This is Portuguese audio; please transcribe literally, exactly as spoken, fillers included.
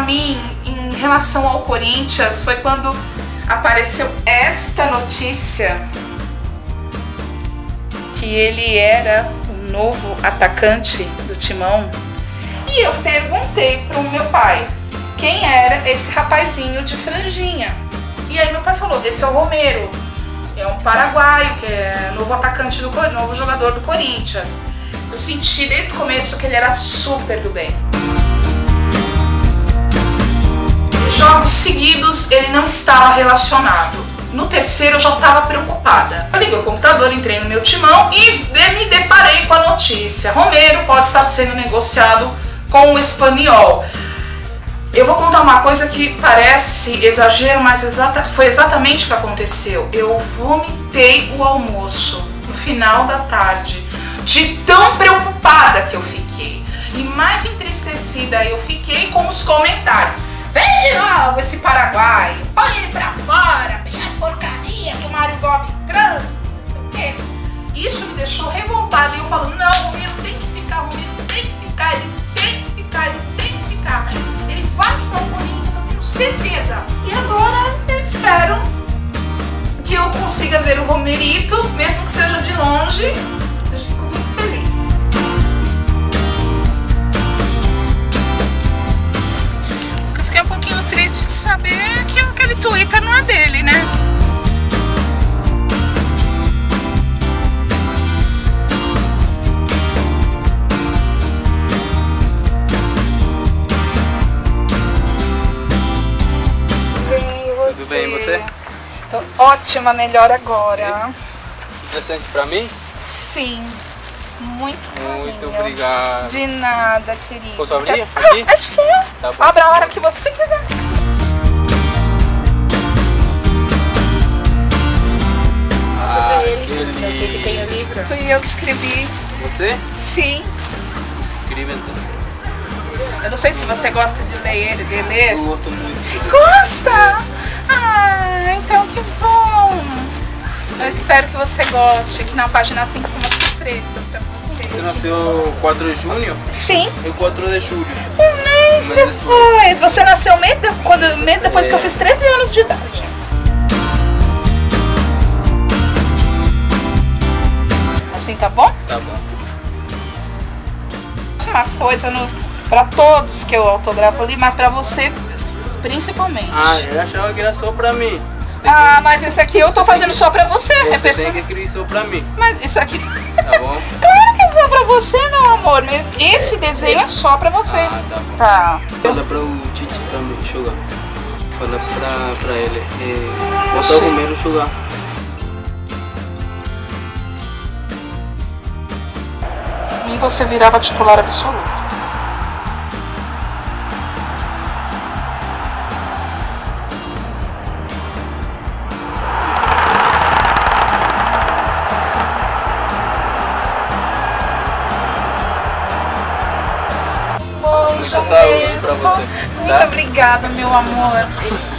mim em relação ao Corinthians foi quando apareceu esta notícia que ele era o novo atacante do Timão. E eu perguntei pro meu pai quem era esse rapazinho de franjinha. E aí meu pai falou, esse é o Romero, é um paraguaio, que é novo atacante, do novo jogador do Corinthians. Eu senti desde o começo que ele era super do bem. Jogos seguidos ele não estava relacionado. No terceiro eu já estava preocupada. Eu liguei o computador, entrei no meu Timão e me deparei com a notícia. Romero pode estar sendo negociado com o Espanhol. Eu vou contar uma coisa que parece exagero, mas exata, foi exatamente o que aconteceu. Eu vomitei o almoço no final da tarde, de tão preocupada que eu fiquei. E mais entristecida eu fiquei com os comentários. Vende logo esse paraguaio, põe ele pra fora, tem a porcaria que o Mário Gomes trouxe, não sei o quê. Isso me deixou revoltada e eu falo, não, o Romero tem que ficar, o Romero tem que ficar, ele tem que ficar, ele tem que ficar. Ele vai jogar o Corinthians, eu tenho certeza. E agora eu espero que eu consiga ver o Romerito, mesmo que seja de longe. Eu fico muito feliz. Eu fiquei um pouquinho triste de saber que aquele Twitter não é dele, né? Tudo bem, e você? Tô ótima, melhor agora. Presente pra mim? Sim, muito Muito carinho. obrigado. De nada, querido. Posso abrir? Ah, Aqui? é seu. Tá bom. Abra a hora que você quiser. Ah, ele, aquele... que tem o livro. Fui eu que escrevi. Você? Sim. Escreve então. Eu não sei se você gosta de ler ele, de ler. Eu gosto muito. Gosta? Ah, então que bom. Eu espero que você goste, que na página cinco tem uma surpresa pra você. Você nasceu quatro de junho? Sim. Eu quatro de julho. Um mês Um mês depois. Você nasceu um mês, de... Quando... um mês depois É. que eu fiz treze anos de idade. Assim tá bom? Tá bom. Uma coisa no... pra todos que eu autografo ali, mas pra você principalmente. Ah, eu achava que era só pra mim. Ah, mas esse aqui eu tô fazendo só pra você. Você É perso... tem que escrever só pra mim. Mas isso aqui... Tá bom? Claro que é só pra você, meu amor. Esse desenho é só pra você. Ah, tá bom. Tá. Fala para o Tite também jogar. Fala pra, pra ele. É, Você. botar o Romero jogar. E você virava titular absoluto. Muita saúde pra você. Muito Tá? obrigada, meu amor.